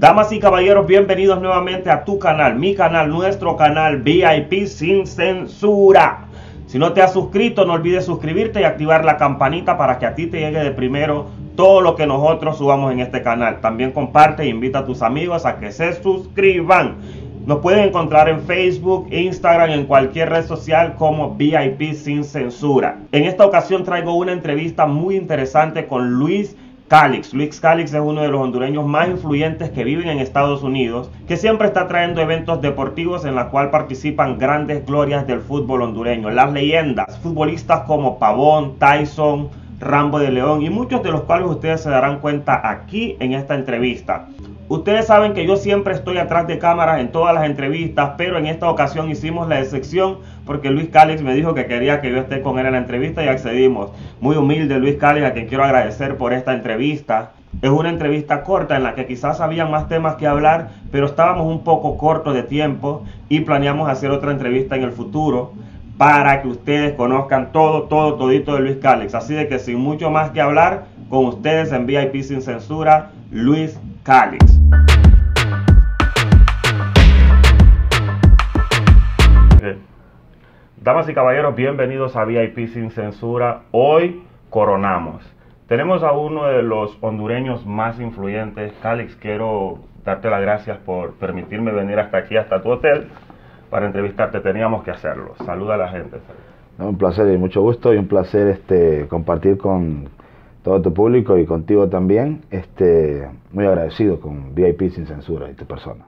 Damas y caballeros, bienvenidos nuevamente a tu canal, mi canal, nuestro canal VIP sin censura. Si no te has suscrito, no olvides suscribirte y activar la campanita para que a ti te llegue de primero todo lo que nosotros subamos en este canal. También comparte e invita a tus amigos a que se suscriban. Nos pueden encontrar en Facebook, Instagram, en cualquier red social como VIP sin censura. En esta ocasión traigo una entrevista muy interesante con Luis Calix. Luis Calix es uno de los hondureños más influyentes que viven en Estados Unidos, que siempre está trayendo eventos deportivos en los cuales participan grandes glorias del fútbol hondureño. Las leyendas, futbolistas como Pavón, Tyson, Rambo de León y muchos de los cuales ustedes se darán cuenta aquí en esta entrevista. Ustedes saben que yo siempre estoy atrás de cámaras en todas las entrevistas, pero en esta ocasión hicimos la excepción porque Luis Calix me dijo que quería que yo esté con él en la entrevista y accedimos. Muy humilde Luis Calix, a quien quiero agradecer por esta entrevista. Es una entrevista corta en la que quizás había más temas que hablar, pero estábamos un poco cortos de tiempo y planeamos hacer otra entrevista en el futuro para que ustedes conozcan todito de Luis Calix. Así de que sin mucho más que hablar, con ustedes en VIP sin censura, Luis Calix. Damas y caballeros, bienvenidos a VIP sin censura. Hoy coronamos. Tenemos a uno de los hondureños más influyentes. Calix, quiero darte las gracias por permitirme venir hasta aquí, hasta tu hotel, para entrevistarte. Teníamos que hacerlo. Saluda a la gente. No, un placer y mucho gusto, y un placer compartir con todo tu público y contigo también. Muy agradecido con VIP sin censura y tu persona.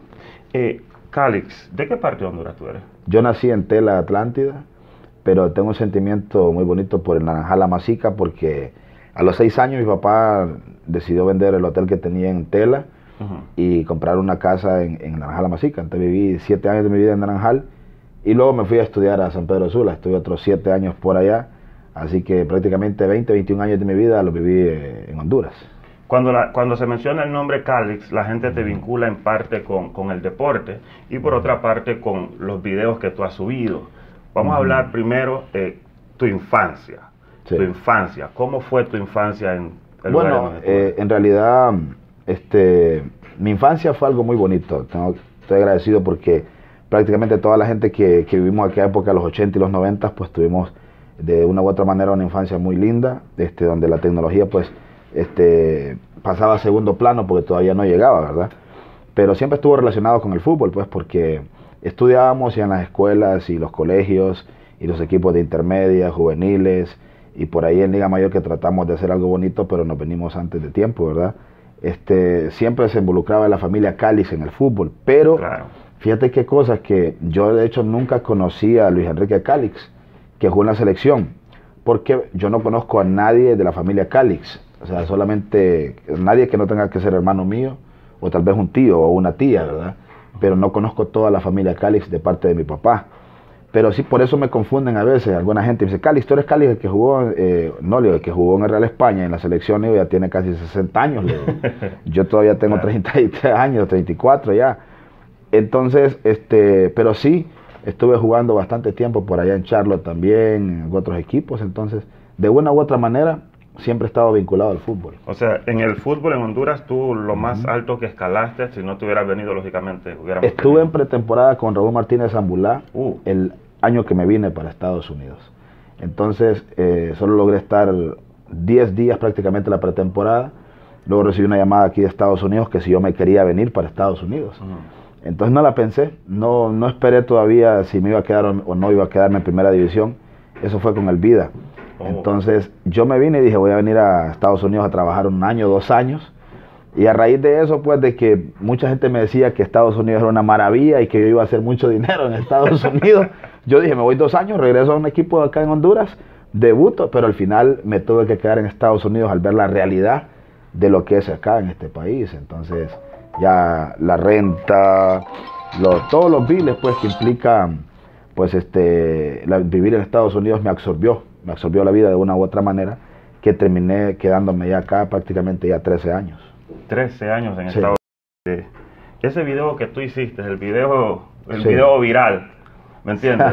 Calix, ¿de qué parte de Honduras tú eres? Yo nací en Tela, Atlántida, pero tengo un sentimiento muy bonito por el Naranjal La Masica, porque a los 6 años mi papá decidió vender el hotel que tenía en Tela y comprar una casa en Naranjal La Masica. Entonces viví 7 años de mi vida en Naranjal y luego me fui a estudiar a San Pedro Sula. Estuve otros 7 años por allá, así que prácticamente 21 años de mi vida los viví en Honduras. Cuando se menciona el nombre Calix, la gente te vincula en parte con el deporte y por otra parte con los videos que tú has subido. Vamos a hablar primero de tu infancia. Sí. Tu infancia, ¿cómo fue tu infancia en el lugar donde tú en realidad, mi infancia fue algo muy bonito. Estoy agradecido porque prácticamente toda la gente que vivimos en aquella época, los 80 y los 90, pues tuvimos de una u otra manera una infancia muy linda, donde la tecnología pues pasaba a segundo plano porque todavía no llegaba, ¿verdad? Pero siempre estuvo relacionado con el fútbol, pues, porque estudiábamos y en las escuelas y los colegios y los equipos de intermedia, juveniles y por ahí en Liga Mayor, que tratamos de hacer algo bonito, pero nos venimos antes de tiempo, ¿verdad? Siempre se involucraba la familia Calix en el fútbol, pero claro, fíjate qué cosas, que yo de hecho nunca conocí a Luis Enrique Calix, que jugó en la selección, porque yo no conozco a nadie de la familia Calix. O sea, solamente nadie que no tenga que ser hermano mío, o tal vez un tío o una tía, ¿verdad? Pero no conozco toda la familia Calix de parte de mi papá. Pero sí, por eso me confunden a veces. Alguna gente me dice, Calix, ¿tú eres Calix el que jugó? No, el que jugó en el Real España, en la selección, ya tiene casi 60 años. Yo todavía tengo 33 años, 34 ya. Entonces, pero sí, estuve jugando bastante tiempo por allá en Charlotte también, en otros equipos. Entonces, de una u otra manera, siempre he estado vinculado al fútbol. O sea, en el fútbol en Honduras, tú lo más alto que escalaste, si no te hubieras venido, lógicamente, estuve en pretemporada con Raúl Martínez Zambulá el año que me vine para Estados Unidos. Entonces, solo logré estar 10 días prácticamente la pretemporada. Luego recibí una llamada aquí de Estados Unidos que si yo me quería venir para Estados Unidos. Entonces no la pensé, no esperé todavía si me iba a quedar o no iba a quedarme en primera división. Eso fue con el Vida. Entonces yo me vine y dije, voy a venir a Estados Unidos a trabajar 1 año, 2 años. Y a raíz de eso, pues, de que mucha gente me decía que Estados Unidos era una maravilla y que yo iba a hacer mucho dinero en Estados Unidos, yo dije, me voy 2 años, regreso a un equipo acá en Honduras, debuto, pero al final me tuve que quedar en Estados Unidos al ver la realidad de lo que es acá en este país. Entonces ya la renta, todos los biles, pues, que implican, pues, vivir en Estados Unidos me absorbió la vida de una u otra manera, que terminé quedándome ya acá prácticamente ya 13 años. 13 años en Estados Unidos. Ese video que tú hiciste, el video viral, ¿me entiendes?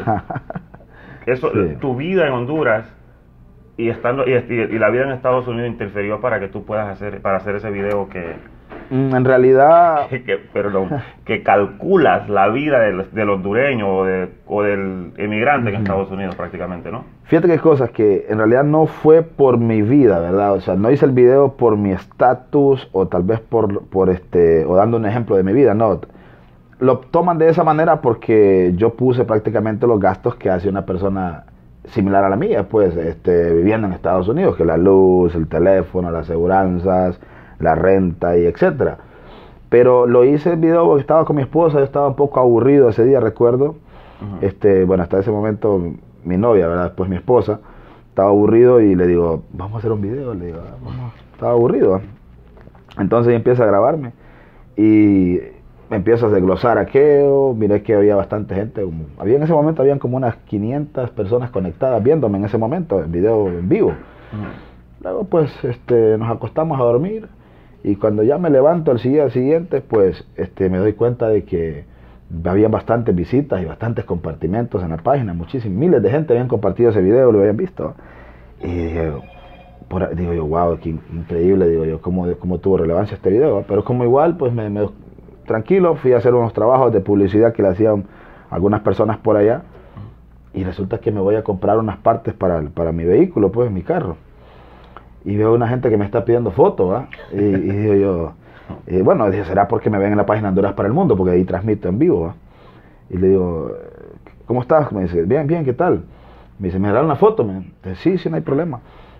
Eso, sí. Tu vida en Honduras y la vida en Estados Unidos interfirió para que tú puedas hacer ese video que En realidad... Perdón, que calculas la vida del hondureño o del emigrante en Estados Unidos prácticamente, ¿no? Fíjate que cosas que en realidad no fue por mi vida, ¿verdad? O sea, no hice el video por mi estatus o tal vez o dando un ejemplo de mi vida, no. Lo toman de esa manera porque yo puse prácticamente los gastos que hace una persona similar a la mía, pues, viviendo en Estados Unidos, que la luz, el teléfono, las aseguranzas, la renta y etcétera. Pero lo hice el video porque estaba con mi esposa, yo estaba un poco aburrido ese día, recuerdo. Bueno, hasta ese momento mi novia, ¿verdad? Después mi esposa, estaba aburrido y le digo, vamos a hacer un video, le digo, vamos. Estaba aburrido. Entonces empieza a grabarme y me empiezo a desglosar aquello, miré que había bastante gente, en ese momento habían como unas 500 personas conectadas viéndome en ese momento, el video en vivo. Luego pues nos acostamos a dormir y cuando ya me levanto al día siguiente, pues me doy cuenta de que había bastantes visitas y bastantes compartimentos en la página, miles de gente habían compartido ese video, lo habían visto. Y digo yo, wow, qué increíble, digo yo, cómo tuvo relevancia este video. Pero como igual, pues tranquilo, fui a hacer unos trabajos de publicidad que le hacían algunas personas por allá y resulta que me voy a comprar unas partes para mi vehículo, pues mi carro. Y veo una gente que me está pidiendo fotos, ¿va? Y digo yo, bueno, dije, será porque me ven en la página Honduras para el Mundo, porque ahí transmito en vivo, ¿va? Y le digo, ¿cómo estás? Me dice, bien, bien, ¿qué tal? Me dice, ¿me darán una foto? Me dice, sí, no hay problema.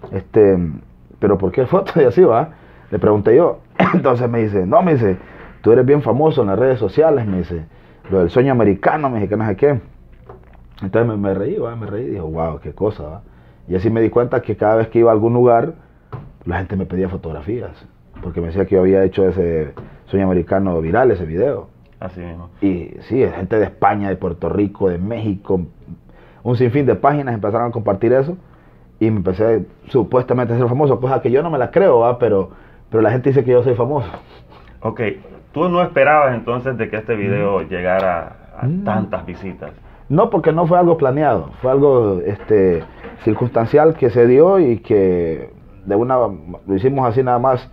Pero ¿por qué foto? Y así, ¿va? Le pregunté yo. Entonces me dice, no, me dice, tú eres bien famoso en las redes sociales, me dice, lo del sueño americano, me dice, que no sé qué. Entonces me reí, ¿va? Me reí y digo, wow, qué cosa, ¿va? Y así me di cuenta que cada vez que iba a algún lugar, la gente me pedía fotografías, porque me decía que yo había hecho ese sueño americano viral, ese video. Así mismo. Y sí, gente de España, de Puerto Rico, de México, un sinfín de páginas empezaron a compartir eso y me empecé supuestamente a ser famoso, cosa que yo no me la creo, ¿va? Pero la gente dice que yo soy famoso. Ok, ¿tú no esperabas entonces de que este video llegara a tantas visitas? No, porque no fue algo planeado, fue algo circunstancial que se dio y que lo hicimos así nada más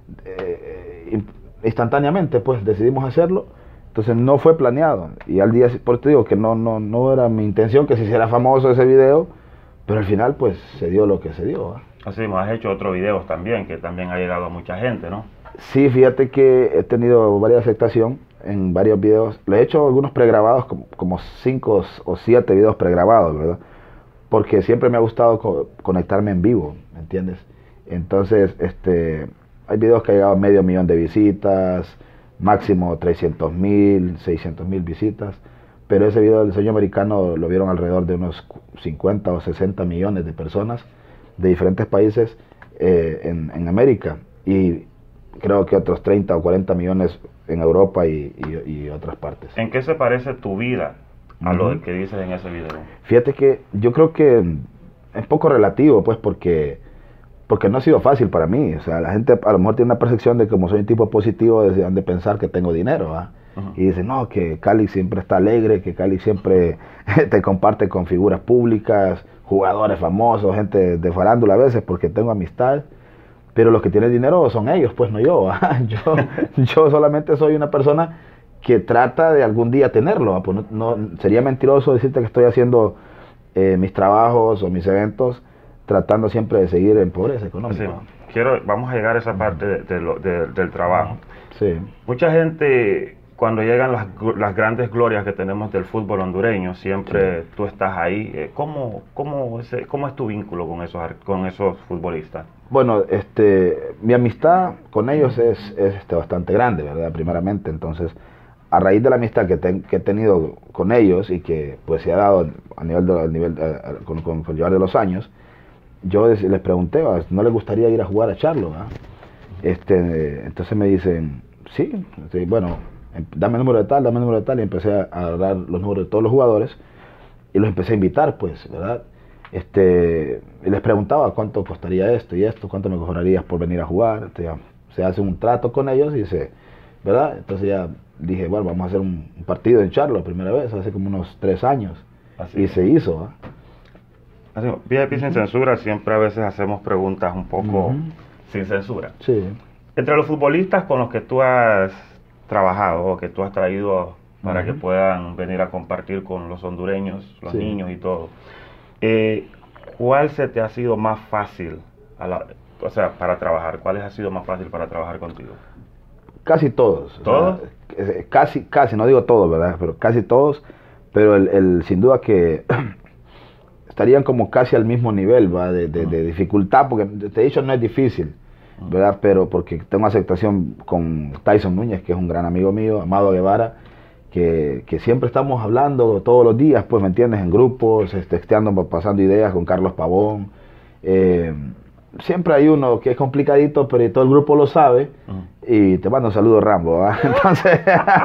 instantáneamente, pues decidimos hacerlo. Entonces no fue planeado y al día, por eso te digo que no era mi intención que se hiciera famoso ese video, pero al final pues se dio lo que se dio, ¿eh? Así, has hecho otros videos también, que también ha llegado a mucha gente, ¿no? Sí, fíjate que he tenido varias aceptación en varios videos. Le he hecho algunos pregrabados, como 5 o 7 videos pregrabados, ¿verdad? Porque siempre me ha gustado conectarme en vivo, ¿me entiendes? Entonces, hay videos que han llegado a 500,000 de visitas, máximo 300,000, 600,000 visitas, pero ese video del sueño americano lo vieron alrededor de unos 50 o 60 millones de personas de diferentes países en América y creo que otros 30 o 40 millones en Europa y otras partes. ¿En qué se parece tu vida a lo que dices en ese video? Fíjate que yo creo que es poco relativo, pues, porque no ha sido fácil para mí. O sea, la gente a lo mejor tiene una percepción de que como soy un tipo positivo, han de pensar que tengo dinero, ¿va? Y dicen, no, que Cali siempre está alegre, que Cali siempre te comparte con figuras públicas, jugadores famosos, gente de farándula a veces, porque tengo amistad. Pero los que tienen dinero son ellos, pues no yo, ¿va? Yo solamente soy una persona que trata de algún día tenerlo, ¿va? Pues no, sería mentiroso decirte que estoy haciendo mis trabajos o mis eventos tratando siempre de seguir en pobreza económica. Sí, vamos a llegar a esa parte del trabajo. Sí. Mucha gente, cuando llegan las grandes glorias que tenemos del fútbol hondureño, siempre tú estás ahí. ¿Cómo es tu vínculo con esos futbolistas? Bueno, mi amistad con ellos es bastante grande, ¿verdad? Primeramente, entonces, a raíz de la amistad que he tenido con ellos y que pues se ha dado a nivel con el llevar de los años, yo les pregunté, ¿no les gustaría ir a jugar a Charlo? Entonces me dicen, sí, bueno, dame el número de tal, y empecé a dar los números de todos los jugadores y los empecé a invitar, pues, ¿verdad? Y les preguntaba cuánto costaría esto y esto, cuánto me cobrarías por venir a jugar. Se hace un trato con ellos y ¿verdad? Entonces ya dije, bueno, vamos a hacer un partido en Charlo la primera vez, hace como unos 3 años. Así. Y se hizo, ¿eh? VIP Sin Censura, siempre a veces hacemos preguntas un poco sin censura. Sí. Entre los futbolistas con los que tú has trabajado o que tú has traído para que puedan venir a compartir con los hondureños, los niños y todo, ¿cuál se te ha sido más fácil o sea, para trabajar? ¿Cuáles ha sido más fácil para trabajar contigo? Casi todos. ¿Todos? O sea, casi, no digo todos, ¿verdad? Pero casi todos, pero sin duda que estarían como casi al mismo nivel, ¿va? De dificultad, porque te he dicho no es difícil, ¿verdad? Pero porque tengo aceptación con Tyson Núñez, que es un gran amigo mío, Amado Guevara, que siempre estamos hablando todos los días, pues, ¿me entiendes? En grupos, texteando, pasando ideas con Carlos Pavón. Siempre hay uno que es complicadito, pero todo el grupo lo sabe. Y te mando un saludo, Rambo, ¿va? Entonces,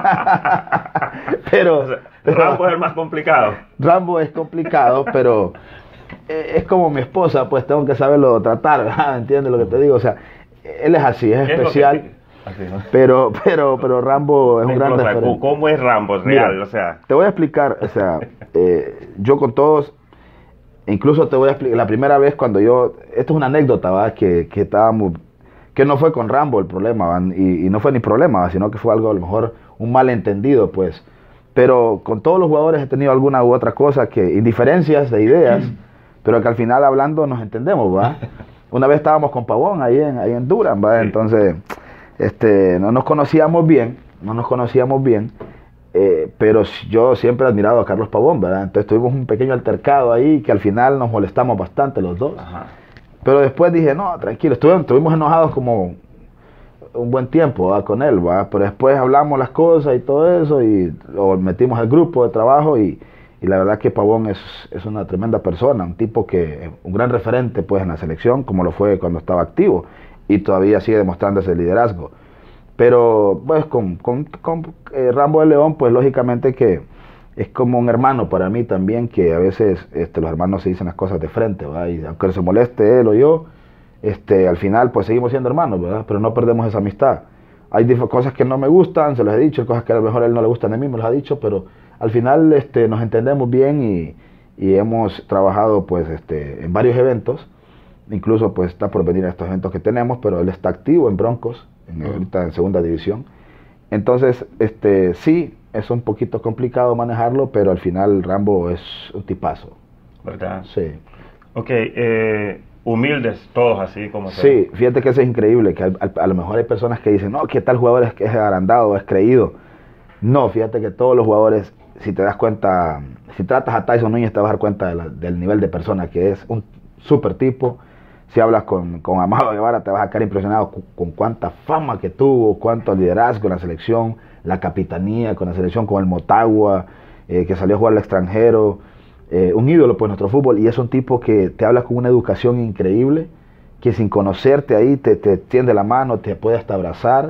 pero Rambo es el más complicado. Rambo es complicado, pero es como mi esposa, pues tengo que saberlo tratar, ¿verdad? ¿Entiendes lo que te digo? O sea, él es así, es especial. Así, ¿no? pero Rambo es un gran referente. ¿Cómo es Rambo real? Mira, o sea, te voy a explicar, o sea, yo con todos, incluso te voy a explicar, la primera vez cuando esto es una anécdota, ¿va? Que estábamos, que no fue con Rambo el problema, ¿va? Y no fue ni problema, ¿va? Sino que fue algo, a lo mejor, un malentendido, pues. Pero con todos los jugadores he tenido alguna u otra cosa, indiferencias de ideas, pero que al final hablando nos entendemos, ¿va? Una vez estábamos con Pavón ahí en Durham, ¿va? Sí. Entonces, no nos conocíamos bien, pero yo siempre he admirado a Carlos Pavón, ¿verdad? Entonces tuvimos un pequeño altercado ahí que al final nos molestamos bastante los dos. Ajá. Pero después dije, no, tranquilo, estuvimos enojados como un buen tiempo, ¿va? Con él, ¿va? Pero después hablamos las cosas y todo eso y lo metimos al grupo de trabajo y la verdad que Pavón es una tremenda persona, un tipo un gran referente pues en la selección, como lo fue cuando estaba activo y todavía sigue demostrando ese liderazgo. Pero pues con Rambo de León, pues lógicamente que es como un hermano para mí también, que a veces los hermanos se dicen las cosas de frente, ¿verdad? Y aunque se moleste él o yo, al final pues seguimos siendo hermanos, ¿verdad? Pero no perdemos esa amistad. Hay cosas que no me gustan, se los he dicho, cosas que a lo mejor a él no le gustan de mí, me los ha dicho, pero al final nos entendemos bien y hemos trabajado pues en varios eventos. Incluso pues está por venir a estos eventos que tenemos, pero él está activo en Broncos, ahorita en segunda división. Entonces, sí, es un poquito complicado manejarlo, pero al final Rambo es un tipazo. ¿Verdad? Sí. Ok, humildes todos así como... Sí, fíjate que eso es increíble, que a lo mejor hay personas que dicen, no, que tal jugador es agrandado, es creído. No, fíjate que todos los jugadores, si te das cuenta, si tratas a Tyson Núñez te vas a dar cuenta del nivel de persona que es, un súper tipo. Si hablas con Amado Guevara te vas a quedar impresionado con cuánta fama que tuvo, cuánto liderazgo en la selección, la capitanía con la selección, con el Motagua, que salió a jugar al extranjero, un ídolo pues nuestro fútbol, y es un tipo que te habla con una educación increíble, que sin conocerte ahí te tiende la mano, te puede hasta abrazar.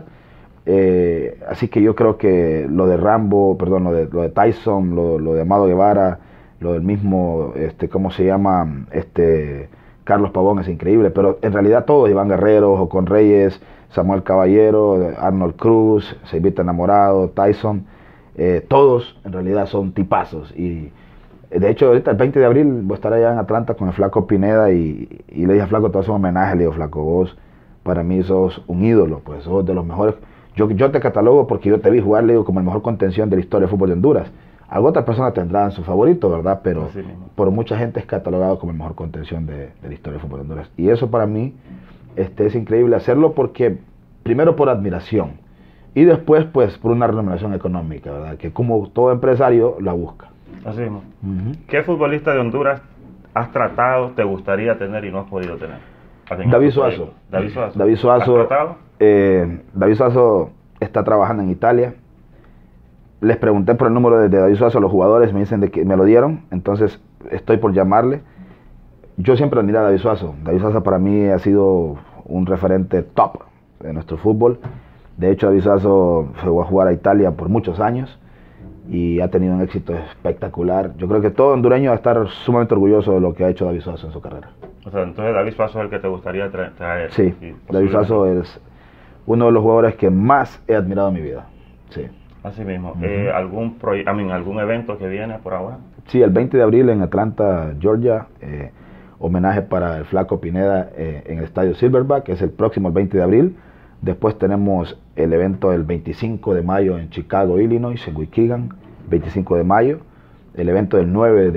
Así que yo creo que lo de Rambo, perdón, lo de Tyson, lo de Amado Guevara, lo del mismo, ¿cómo se llama? Carlos Pavón es increíble, pero en realidad todos, Iván Guerrero, Jocón Reyes, Samuel Caballero, Arnold Cruz, Seivita Enamorado, Tyson, todos en realidad son tipazos. Y de hecho ahorita el 20 de abril voy a estar allá en Atlanta con el Flaco Pineda y le dije a Flaco, todo es un homenaje, le digo, Flaco, vos para mí sos un ídolo, pues sos de los mejores. Yo te catalogo porque yo te vi jugar, le digo, como el mejor contención de la historia del fútbol de Honduras. Algunas otras personas tendrán su favorito, ¿verdad? Pero por mucha gente es catalogado como el mejor contención de la historia del fútbol de Honduras. Y eso para mí es increíble hacerlo porque, primero por admiración, y después pues por una remuneración económica, ¿verdad? Que como todo empresario la busca. Así mismo. ¿Qué futbolista de Honduras has tratado, te gustaría tener y no has podido tener? David Suazo. David Suazo. David Suazo. ¿Has tratado? David Suazo está trabajando en Italia. Les pregunté por el número de David Suazo a los jugadores, me dicen de que me lo dieron, entonces estoy por llamarle. Yo siempre admiré a David Suazo. David Suazo para mí ha sido un referente top de nuestro fútbol. De hecho, David Suazo fue a jugar a Italia por muchos años y ha tenido un éxito espectacular. Yo creo que todo hondureño va a estar sumamente orgulloso de lo que ha hecho David Suazo en su carrera. O sea, entonces David Suazo es el que te gustaría traer. Sí, David Suazo es uno de los jugadores que más he admirado en mi vida. Sí. Así mismo. ¿Algún evento que viene por ahora? Sí, el 20 de abril en Atlanta, Georgia, homenaje para el Flaco Pineda en el estadio Silverback, que es el próximo el 20 de abril. Después tenemos el evento del 25 de mayo en Chicago, Illinois, en Waukegan, 25 de mayo. El evento del 9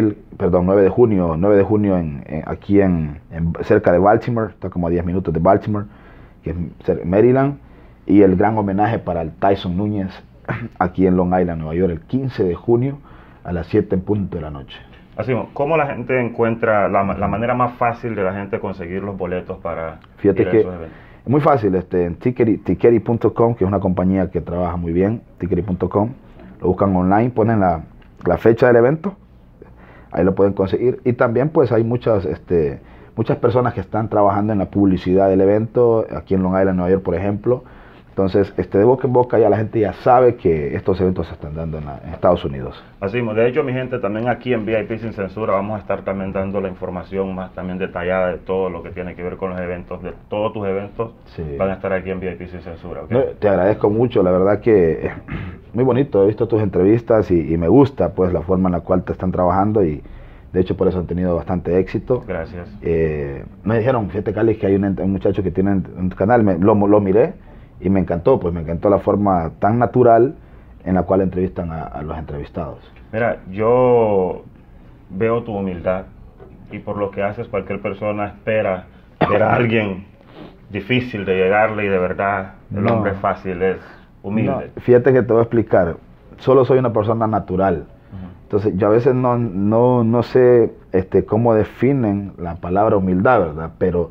de junio aquí cerca de Baltimore, está como a 10 minutos de Baltimore, que es Maryland. Y el gran homenaje para el Tyson Núñez aquí en Long Island, Nueva York, el 15 de junio a las 7 en punto de la noche. Así, ¿cómo la gente encuentra la manera más fácil de la gente conseguir los boletos para Fíjate ir a que esos eventos? es muy fácil, en Tickery.com, que es una compañía que trabaja muy bien, Tickery.com, lo buscan online, ponen la fecha del evento, ahí lo pueden conseguir. Y también pues hay muchas personas que están trabajando en la publicidad del evento, aquí en Long Island, Nueva York, por ejemplo. Entonces, de boca en boca ya la gente ya sabe que estos eventos se están dando en Estados Unidos. Así, de hecho, mi gente, también aquí en VIP Sin Censura vamos a estar también dando la información más también detallada de todo lo que tiene que ver con los eventos, de todos tus eventos, sí, van a estar aquí en VIP Sin Censura. ¿Okay? No, te agradezco mucho, la verdad que muy bonito, he visto tus entrevistas y me gusta pues la forma en la cual te están trabajando y de hecho por eso han tenido bastante éxito. Gracias. Me dijeron, fíjate Cali, que hay un muchacho que tiene un canal, lo miré y me encantó la forma tan natural en la cual entrevistan a los entrevistados. Mira, yo veo tu humildad y por lo que haces cualquier persona espera ver a alguien difícil de llegarle y de verdad el hombre fácil es humilde. No, fíjate que te voy a explicar, solo soy una persona natural. Entonces yo a veces no sé cómo definen la palabra humildad, ¿verdad? Pero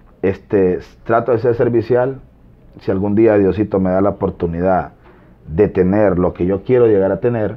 trato de ser servicial. Si algún día Diosito me da la oportunidad de tener lo que yo quiero llegar a tener,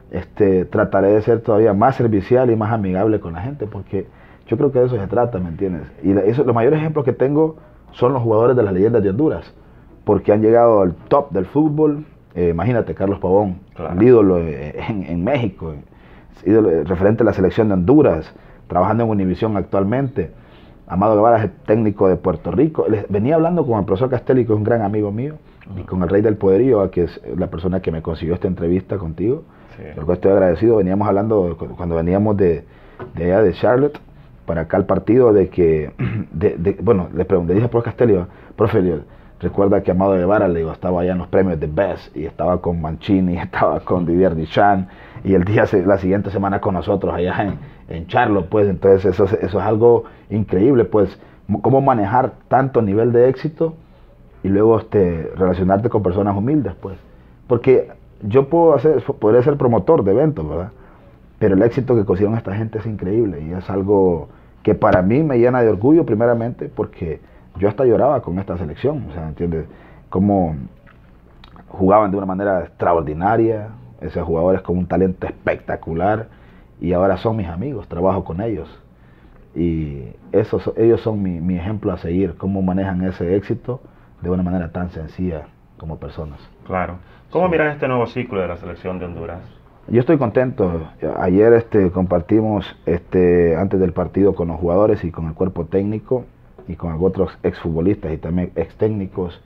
trataré de ser todavía más servicial y más amigable con la gente, porque yo creo que de eso se trata, ¿me entiendes? Y los mayores ejemplos que tengo son los jugadores de las leyendas de Honduras, porque han llegado al top del fútbol. Imagínate, Carlos Pavón, claro, el ídolo en México, ídolo, referente a la selección de Honduras, trabajando en Univisión actualmente. Amado Guevara es el técnico de Puerto Rico. Venía hablando con el profesor Castelli, que es un gran amigo mío, y con el Rey del Poderío, que es la persona que me consiguió esta entrevista contigo, sí, por lo cual estoy agradecido. Veníamos hablando cuando veníamos de allá de Charlotte para acá al partido, de que, bueno, le dije al profesor Castelli, profe, recuerda que Amado Guevara, le digo, estaba allá en los premios de Best y estaba con Mancini, estaba con Didier Deschamps y la siguiente semana con nosotros allá en Charlotte, pues. Entonces eso es algo increíble, pues, cómo manejar tanto nivel de éxito y luego relacionarte con personas humildes, pues, porque yo podría ser promotor de eventos, ¿verdad? Pero el éxito que consiguieron esta gente es increíble y es algo que para mí me llena de orgullo, primeramente porque yo hasta lloraba con esta selección, o sea, ¿entiendes? Cómo jugaban de una manera extraordinaria, esos jugadores con un talento espectacular, y ahora son mis amigos, trabajo con ellos. Y ellos son mi ejemplo a seguir, cómo manejan ese éxito de una manera tan sencilla como personas. Claro. ¿Cómo miras este nuevo ciclo de la selección de Honduras? Yo estoy contento. Ayer compartimos antes del partido con los jugadores y con el cuerpo técnico y con otros exfutbolistas y también ex técnicos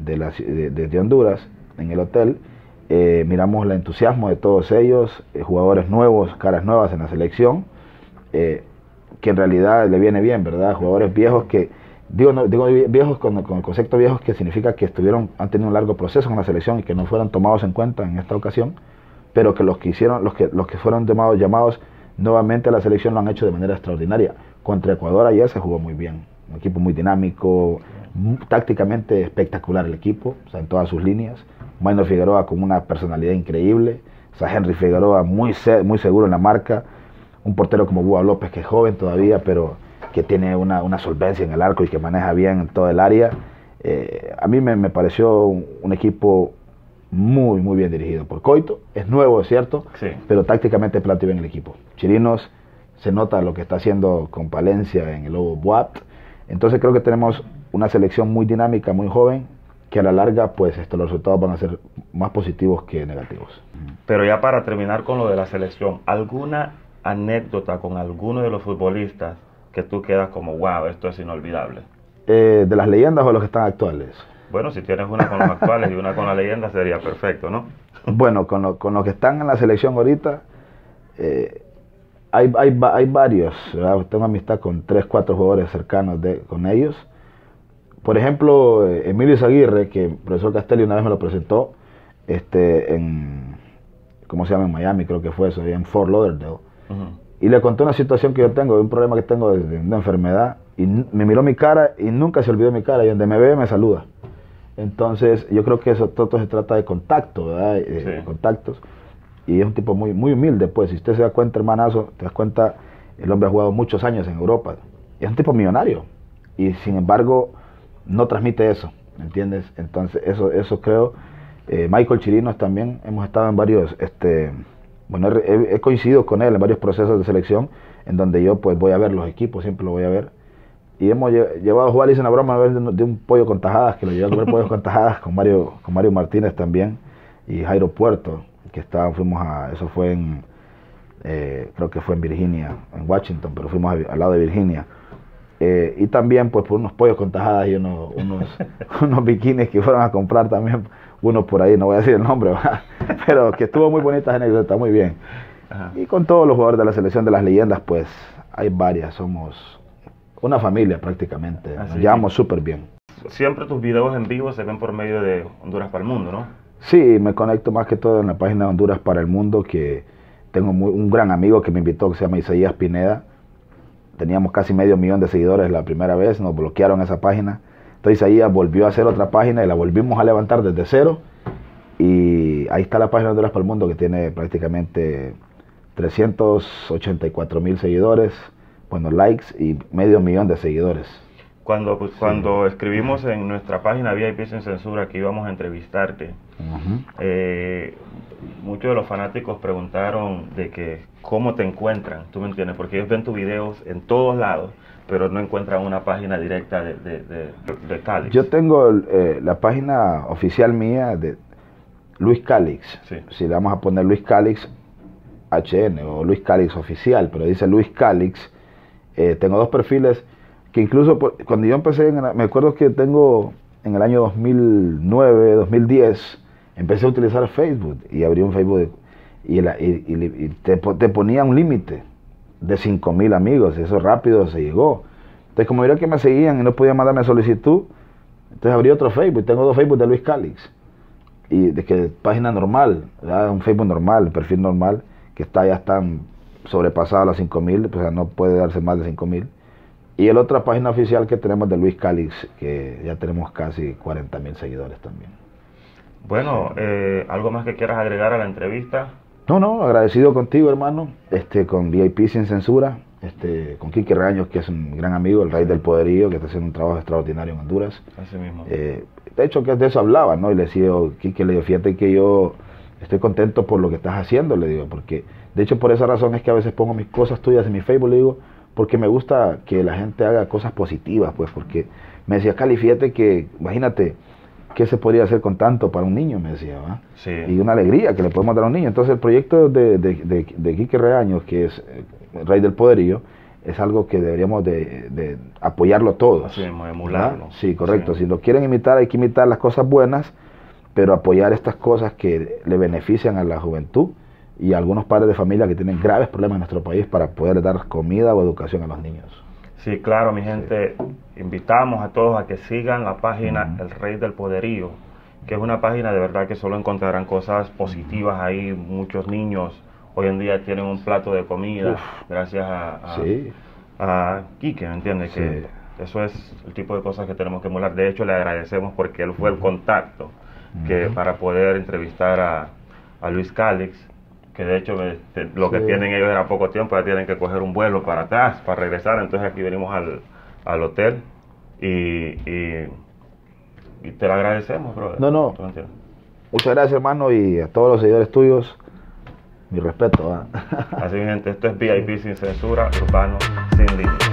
de Honduras en el hotel. Miramos el entusiasmo de todos ellos, jugadores nuevos, caras nuevas en la selección, que en realidad le viene bien, ¿verdad? Jugadores viejos que, digo viejos con el concepto viejos, que significa que han tenido un largo proceso en la selección y que no fueron tomados en cuenta en esta ocasión, pero que los que fueron llamados nuevamente a la selección lo han hecho de manera extraordinaria. Contra Ecuador ayer se jugó muy bien, un equipo muy dinámico, tácticamente espectacular el equipo, o sea, en todas sus líneas. Maynor Figueroa con una personalidad increíble, o sea, Henry Figueroa muy seguro en la marca, un portero como Búa López, que es joven todavía, pero que tiene una solvencia en el arco y que maneja bien en todo el área. A mí me pareció un equipo muy bien dirigido por Coito. Es nuevo, es cierto, sí, pero tácticamente plantea bien el equipo. Chirinos, se nota lo que está haciendo con Palencia en el Lobo Buap. Entonces creo que tenemos una selección muy dinámica, muy joven, que a la larga pues los resultados van a ser más positivos que negativos. Pero ya para terminar con lo de la selección, ¿alguna anécdota con alguno de los futbolistas que tú quedas como wow, esto es inolvidable? ¿De las leyendas o de los que están actuales? Bueno, si tienes una con los actuales y una con la leyenda sería perfecto, ¿no? Bueno, con los que están en la selección ahorita, hay varios, ¿verdad? Tengo amistad con 3, 4 jugadores cercanos con ellos. Por ejemplo, Emilio Izaguirre, que el profesor Castelli una vez me lo presentó, en, ¿cómo se llama? En Miami, creo que fue eso, en Fort Lauderdale. Y le conté una situación que yo tengo, un problema que tengo de una enfermedad, y me miró mi cara y nunca se olvidó mi cara, y donde me ve me saluda. Entonces, yo creo que eso todo se trata de contacto, ¿verdad? Sí. Contactos. Y es un tipo muy, muy humilde, pues. Si usted se da cuenta, hermanazo, te das cuenta, el hombre ha jugado muchos años en Europa. Y es un tipo millonario. Y sin embargo, no transmite eso, ¿me entiendes? Entonces, eso creo. Michael Chirinos también, hemos estado en varios, bueno, he coincidido con él en varios procesos de selección, en donde yo pues voy a ver los equipos, siempre lo voy a ver. Y hemos llevado a jugar, hice una broma de un pollo con tajadas, que lo llevé a comer pollos con tajadas con Mario Martínez también, y Jairo Puerto, que eso fue en, creo que fue en Virginia, en Washington, pero fuimos al lado de Virginia. Y también pues por unos pollos con tajadas y unos bikinis que fueron a comprar también, uno por ahí, no voy a decir el nombre, ¿verdad? Pero que estuvo muy bonitas anécdotas, muy bien. Ajá. Y con todos los jugadores de la selección de las leyendas, pues hay varias, somos una familia prácticamente, nos llevamos súper bien. Siempre tus videos en vivo se ven por medio de Honduras para el Mundo, ¿no? Sí, me conecto más que todo en la página de Honduras para el Mundo, que tengo un gran amigo que me invitó, que se llama Isaías Pineda. Teníamos casi 500,000 de seguidores la primera vez, nos bloquearon esa página. Entonces Isaías volvió a hacer otra página y la volvimos a levantar desde cero. Y ahí está la página de Honduras para el Mundo, que tiene prácticamente 384,000 seguidores, bueno, likes y 500,000 de seguidores. Cuando escribimos en nuestra página VIP Sin Censura que íbamos a entrevistarte, muchos de los fanáticos preguntaron de que cómo te encuentran, ¿tú me entiendes? Porque ellos ven tus videos en todos lados, pero no encuentran una página directa de Calix. Yo tengo la página oficial mía de Luis Calix. Sí. Si le vamos a poner Luis Calix HN o Luis Calix oficial, pero dice Luis Calix. Tengo dos perfiles que incluso cuando yo empecé, me acuerdo que tengo en el año 2009, 2010, empecé a utilizar Facebook y abrí un Facebook y te ponía un límite de 5,000 amigos, y eso rápido se llegó. Entonces, como miré que me seguían y no podía mandarme solicitud, entonces abrí otro Facebook, tengo dos Facebook de Luis Calix, y de que página normal, ¿verdad? Un Facebook normal, un perfil normal, que ya están sobrepasadas las 5,000, pues no puede darse más de 5,000. Y la otra página oficial que tenemos de Luis Calix, que ya tenemos casi 40,000 seguidores también. Bueno, ¿algo más que quieras agregar a la entrevista? No, agradecido contigo, hermano, con VIP Sin Censura, con Quique Reaños, que es un gran amigo, el rey del poderío, que está haciendo un trabajo extraordinario en Honduras. Así mismo. De hecho, que de eso hablaba, ¿no? Y le decía, Quique, le digo, fíjate que yo estoy contento por lo que estás haciendo, le digo, porque de hecho por esa razón es que a veces pongo mis cosas tuyas en mi Facebook, le digo, porque me gusta que la gente haga cosas positivas, pues, porque me decía, Cali, fíjate que, imagínate, ¿qué se podría hacer con tanto para un niño? Me decía, ¿verdad? Sí. Y una alegría que le podemos dar a un niño. Entonces el proyecto de Quique Reaños, que es el rey del poderío, es algo que deberíamos de apoyarlo todos. Así mismo, emularlo. ¿Verdad? Sí, correcto. Sí. Si lo quieren imitar, hay que imitar las cosas buenas, pero apoyar estas cosas que le benefician a la juventud y a algunos padres de familia que tienen graves problemas en nuestro país para poder dar comida o educación a los niños. Sí, claro, mi gente, invitamos a todos a que sigan la página El Rey del Poderío, que es una página de verdad que solo encontrarán cosas positivas ahí. Muchos niños hoy en día tienen un plato de comida gracias a Quique, ¿me entiendes? Sí. Que eso es el tipo de cosas que tenemos que emular. De hecho, le agradecemos porque él fue el contacto que para poder entrevistar a Luis Calix, que de hecho lo que tienen ellos era poco tiempo, ya tienen que coger un vuelo para atrás, para regresar. Entonces aquí venimos al hotel y te lo agradecemos, brother. No. Muchas gracias, hermano, y a todos los seguidores tuyos, mi respeto. Así, gente, esto es VIP Sin Censura, Urbano Sin Límites.